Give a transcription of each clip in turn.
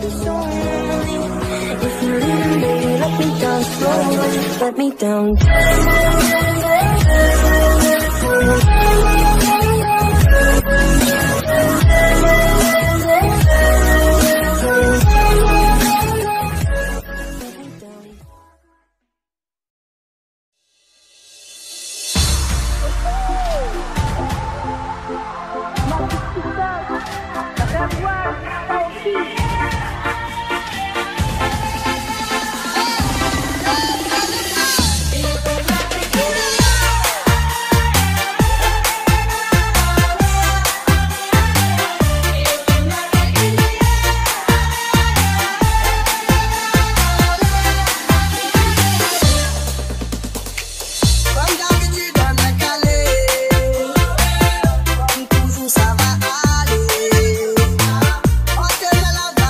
so lonely. If you're leaving, baby, let me down slowly. Let me down. Comme toujours ça va aller. On te met la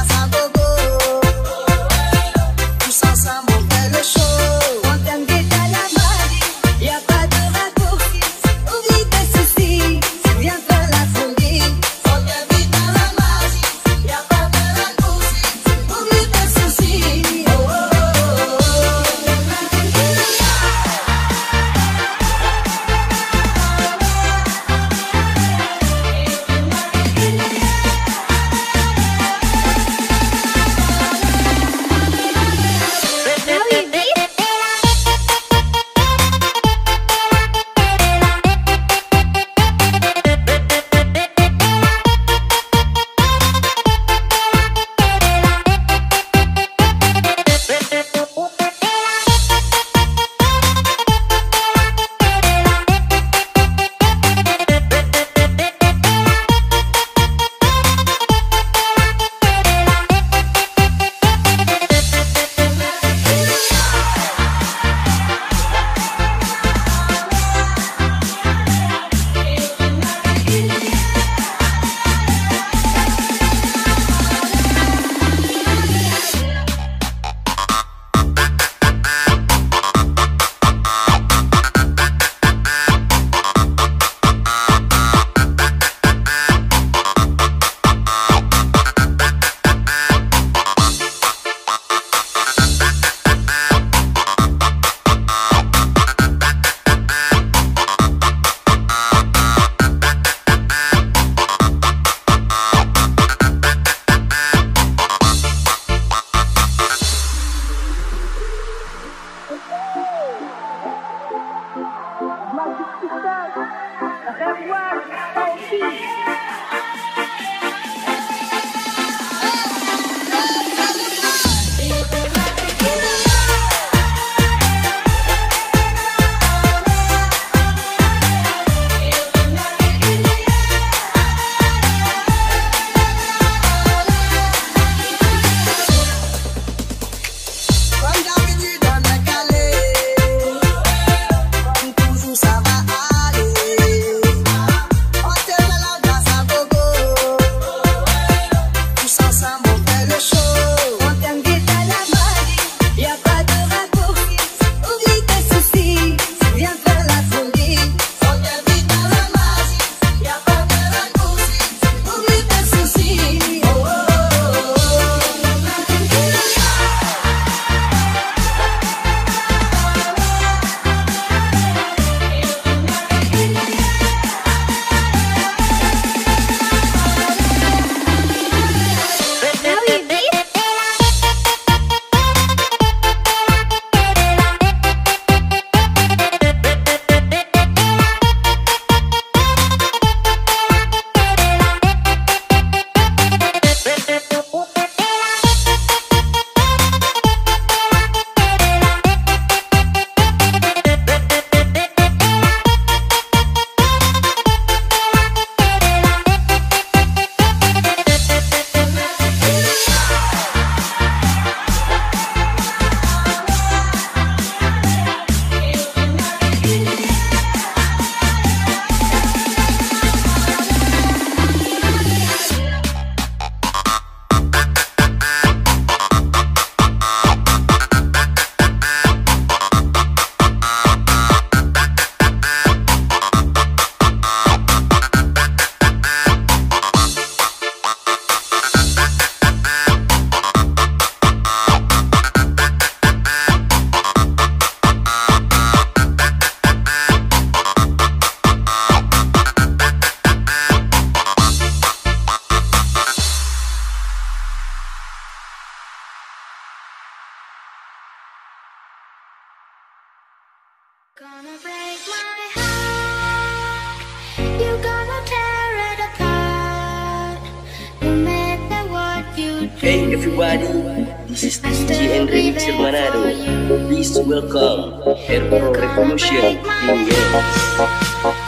Hey everybody, this is DJ and Remixer Manado. Please welcome Airpro Revolution Remix.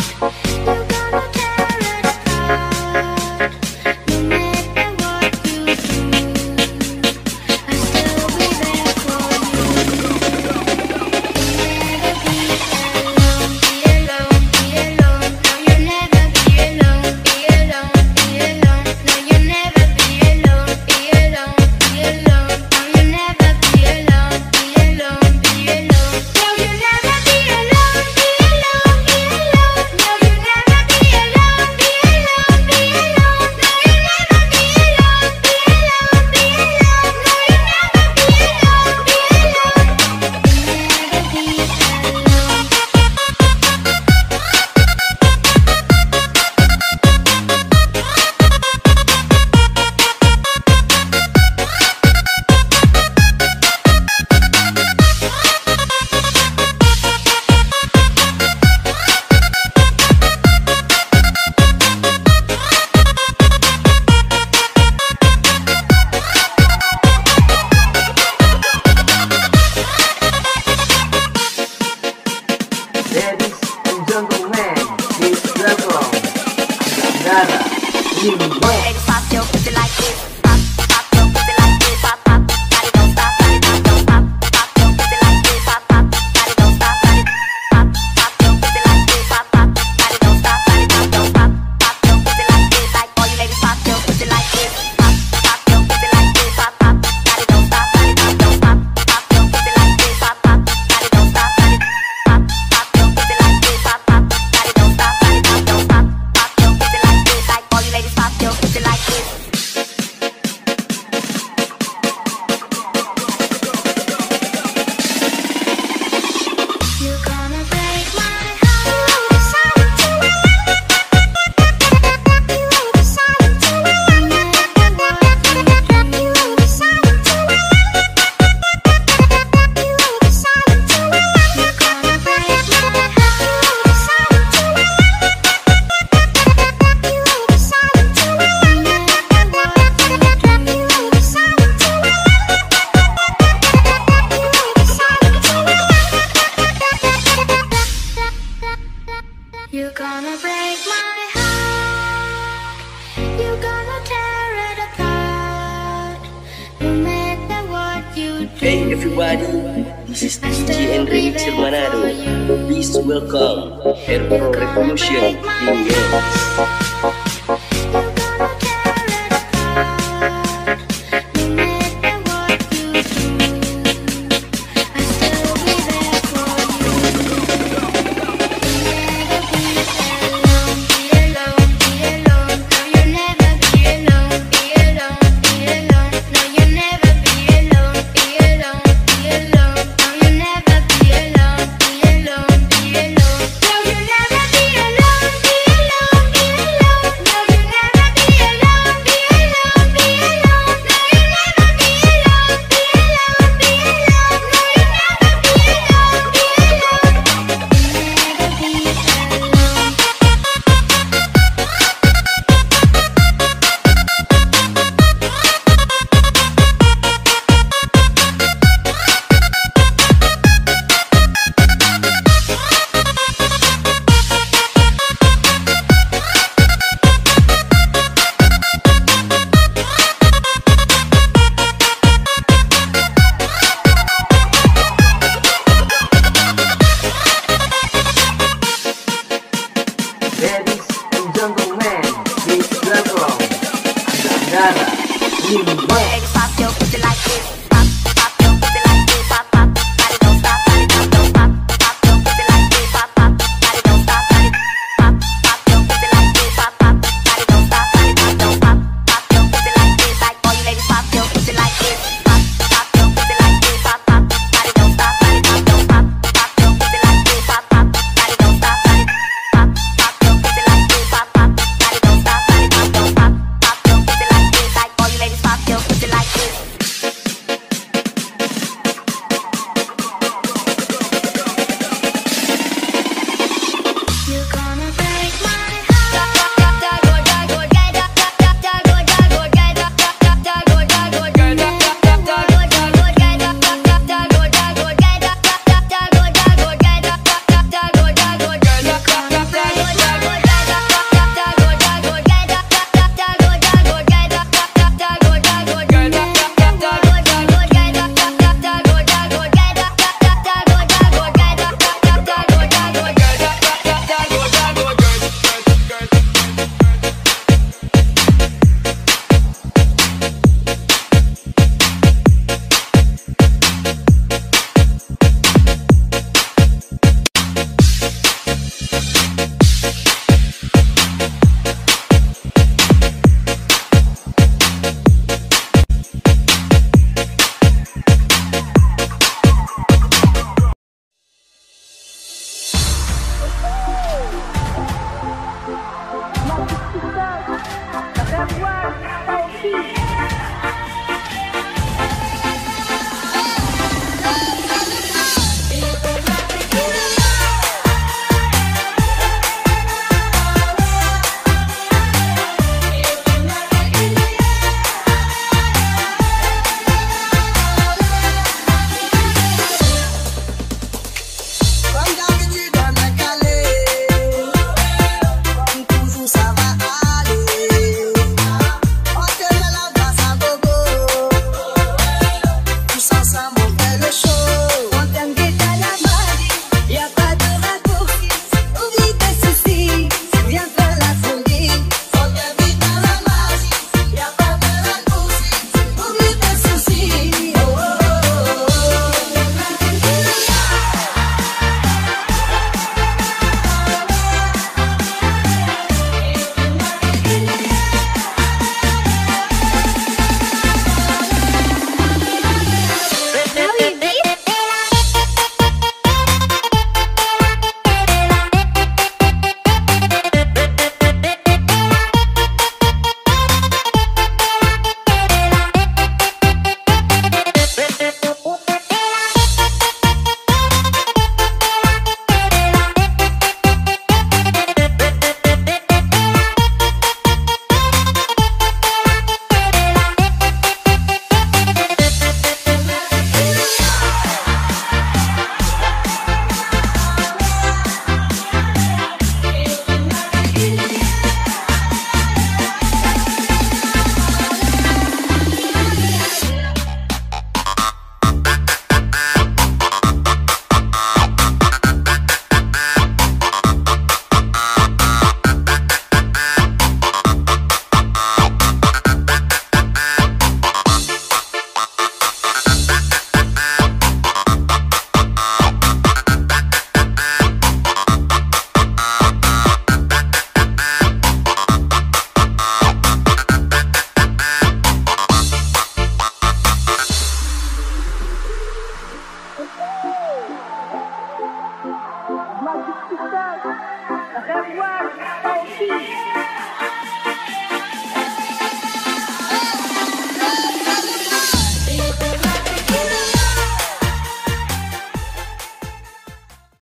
Ladies and gentlemen, please welcome Andara Remix. Ladies, pop your pussy like this. Pop, pop your pussy like this. Pop, pop, body don't stop, body don't stop. Pop your pussy like this. Pop, pop, body don't stop, body. Pop, pop your pussy like this. Pop, pop, body don't stop, body don't stop. Pop your pussy like this. Like all you ladies, pop your pussy like this. Pop, pop your pussy like this. Pop, pop, body don't stop, body don't stop. Pop your pussy like this. Pop, pop, body don't stop, body. Pop, pop your pussy like this. Pop, pop, body don't stop, body don't stop. Pop your pussy like this. Like all you ladies, pop your pussy like this. You're gonna break my heart. You're gonna break my heart. You're gonna tear it apart. No matter what you do. Hey everybody, this is DJ and Remixer Manado. Please welcome Airpro Revolution Remix. Ladies and gentlemen, please welcome Andara Remix. Ladies, pop your pussy like this.